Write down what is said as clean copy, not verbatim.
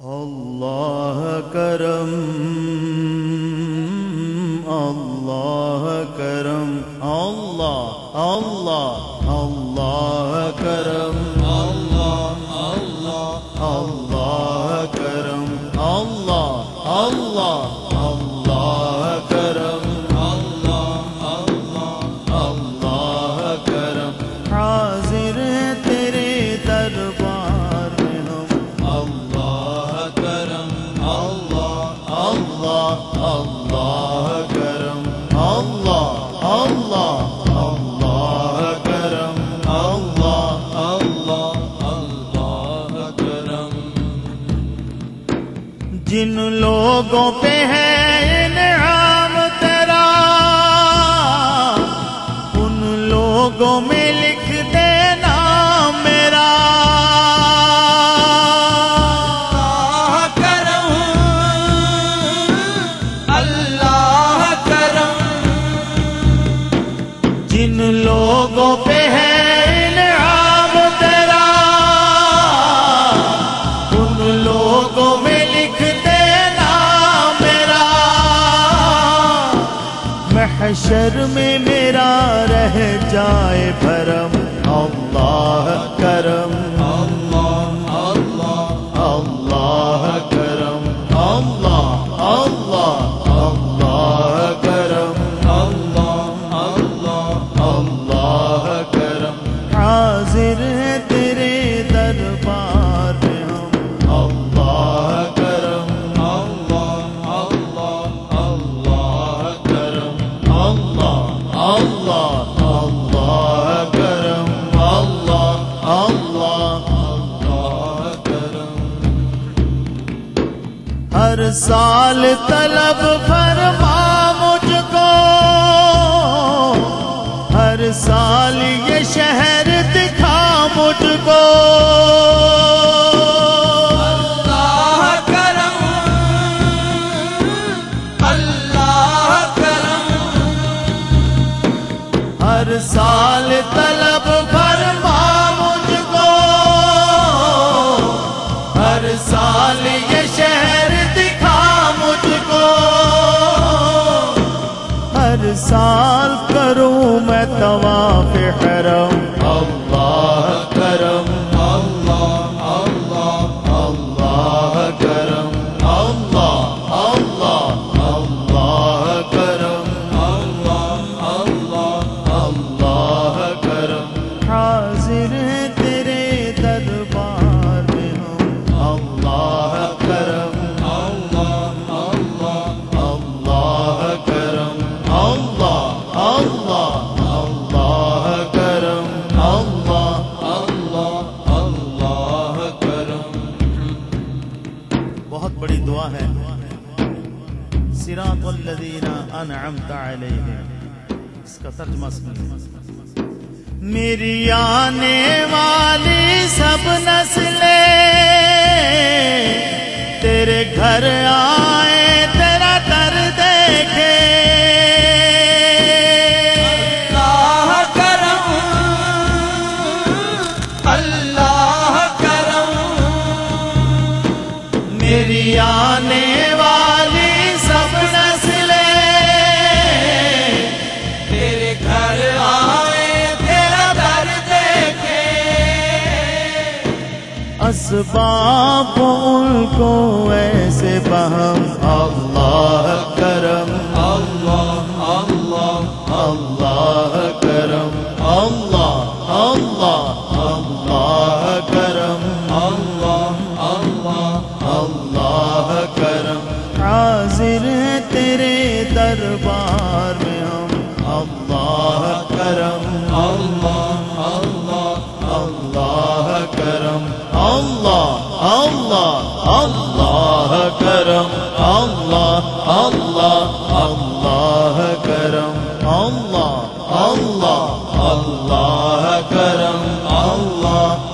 اللہ کرم اللہ کرم اللہ اللہ اللہ کرم اللہ اللہ اللہ کرم اللہ اللہ اللہ کرم اللہ اللہ اللہ کرم حاضر ہے تیرے دربار میں ہم اللہ کرم اللہ اللہ اللہ کرم اللہ اللہ اللہ کرم اللہ اللہ اللہ کرم جن لوگوں پہ ہے انعام تیرا ان لوگوں میں لکھ دینا میرا جن لوگوں پہ ہے انعام تیرا ان لوگوں میں لکھ دینا میرا محشر میں میرا رہ جائے بھرم اللہ کرم اللہ اللہ اللہ کرم اللہ اللہ اللہ کرم اللہ کرم حاضر ہے تیرے دربار میں ہم اللہ کرم اللہ اللہ اللہ کرم اللہ اللہ اللہ کرم اللہ اللہ اللہ کرم ہر سال طلب فرما مجھ کو ہر سال یہ شہر دکھا مجھ کو اللہ کرم اللہ کرم ہر سال طلب فرما مجھ کو ہر سال یہ شہر دکھا مجھ کو ہر سال کروں میں طواف حرم اللہ کرم اللہ اللہ اللہ کرم اللہ اللہ اللہ کرم اللہ اللہ اللہ کرم حاضر ہے تیرے دربار میں ہم اللہ کرم اللہ اللہ اللہ کرم اللہ اللہ اللہ کرم اللہ اللہ اللہ کرم بہت بڑی دعا ہے صراط الذین انعمت علیہم اس کا ترجمہ سنیے میری آنے والی سب نسلیں تیرے گھر آئے تیرا در دیکھے میری آنے والی سب نسلیں تیرے گھر آئے تیرا در دیکھے اسباب ان کو ایسے بہم اللہ کرم اللہ اللہ اللہ کرم اللہ اللہ اللہ کرم اللہ اللہ اللہ کرم حاضر ہے تیرے دربار میں ہم اللہ کرم اللہ اللہ اللہ کرم اللہ اللہ اللہ کرم اللہ اللہ اللہ کرم اللہ اللہ اللہ کرم اللہ